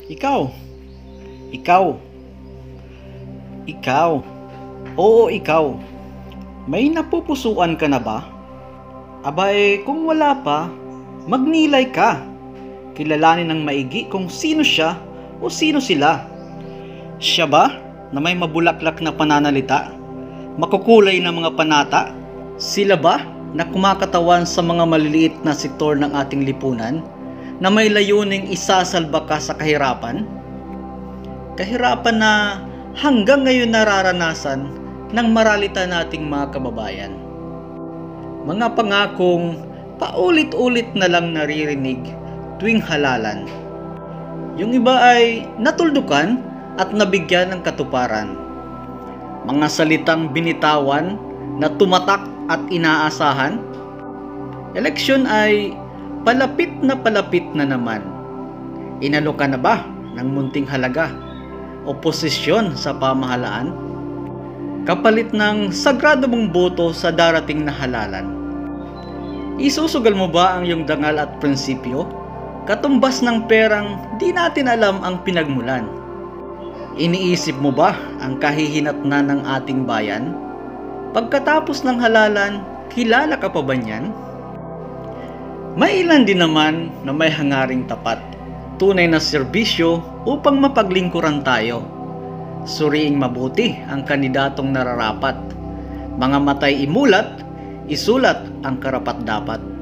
Ikaw, ikaw, ikaw, oo ikaw, may napupusuan ka na ba? Abay, kung wala pa, magnilay ka. Kilalanin ng maigi kung sino siya o sino sila. Siya ba na may mabulaklak na pananalita? Makukulay na mga panata? Sila ba na kumakatawan sa mga maliliit na sektor ng ating lipunan na may layuning isasalba ka sa kahirapan? Kahirapan na hanggang ngayon nararanasan ng maralita nating mga kababayan. Mga pangakong paulit-ulit na lang naririnig tuwing halalan. Yung iba ay natuldukan at nabigyan ng katuparan. Mga salitang binitawan na tumatak at inaasahan. Eleksyon ay palapit na naman. Inalo ka na ba ng munting halaga o posisyon sa pamahalaan? Kapalit ng sagrado mong boto sa darating na halalan. Isusugal mo ba ang iyong dangal at prinsipyo? Katumbas ng perang di natin alam ang pinagmulan. Iniisip mo ba ang kahihinatnan ng ating bayan? Pagkatapos ng halalan, kilala ka pa ba niyan? May ilan din naman na may hangaring tapat, tunay na serbisyo upang mapaglingkuran tayo. Suriing mabuti ang kandidatong nararapat. Mga matay imulat, isulat ang karapat-dapat.